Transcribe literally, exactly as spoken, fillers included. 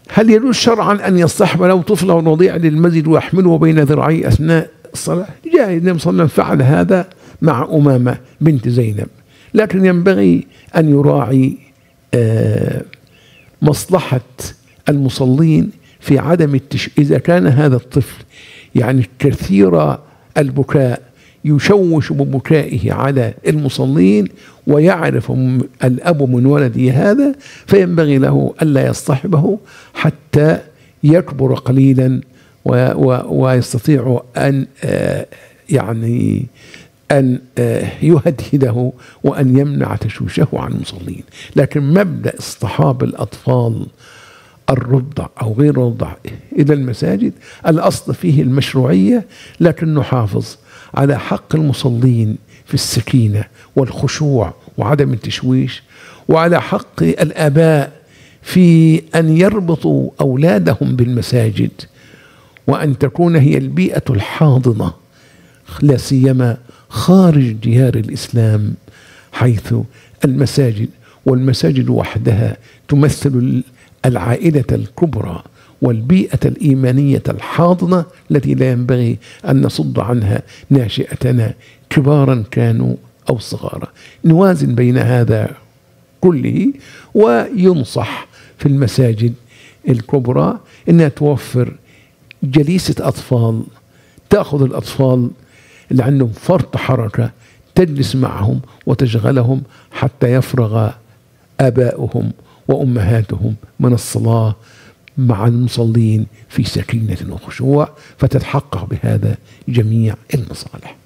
هل يجوز شرعا أن يصطحب له طفله رضيع للمسجد ويحمله بين ذراعيه أثناء الصلاة؟ جائز. النبي صلى الله عليه وسلم فعل هذا مع أمامة بنت زينب، لكن ينبغي أن يراعي مصلحة المصلين في عدم التش... إذا كان هذا الطفل يعني كثير البكاء يشوش ببكائه على المصلين ويعرف الأب من ولده هذا، فينبغي له ألا يصطحبه حتى يكبر قليلا و... و... ويستطيع أن آه يعني أن آه يهدهده وأن يمنع تشويشه عن المصلين. لكن مبدأ اصطحاب الأطفال الرضع أو غير الرضع إلى المساجد الأصل فيه المشروعية، لكن نحافظ على حق المصلين في السكينة والخشوع وعدم التشويش، وعلى حق الآباء في أن يربطوا أولادهم بالمساجد، وأن تكون هي البيئة الحاضنة لا سيما خارج ديار الإسلام، حيث المساجد والمساجد وحدها تمثل العائلة الكبرى والبيئة الإيمانية الحاضنة التي لا ينبغي أن نصد عنها ناشئتنا كبارا كانوا أو صغارا. نوازن بين هذا كله، وينصح في المساجد الكبرى أنها توفر جليسة أطفال تأخذ الأطفال اللي عندهم فرط حركة تجلس معهم وتشغلهم حتى يفرغ آباؤهم وأمهاتهم من الصلاة مع المصلين في سكينة وخشوع، فتتحقق بهذا جميع المصالح.